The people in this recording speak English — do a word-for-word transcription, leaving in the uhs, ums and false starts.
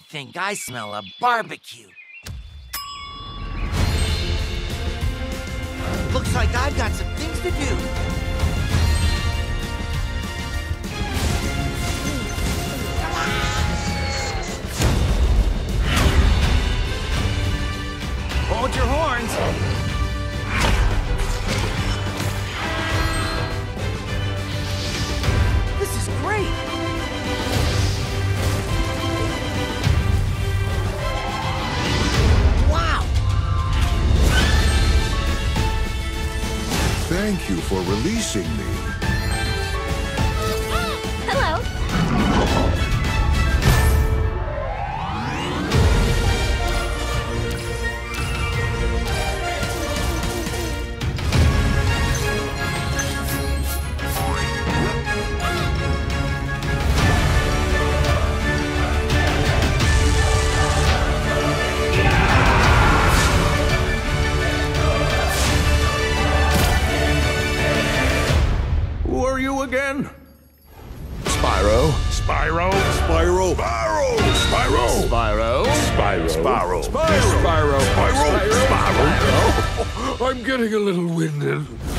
think I smell a barbecue. Looks like I've got some things to do. Hold your horns. This is great. Wow. Thank you for releasing me. Hello. Who are you again? Spyro. Spyro? Spyro. Spyro. Spyro. Spyro? Spyro. Spyro. Spyro. Spyro. Spyro. Spyro. Spyro. I'm getting a little winded.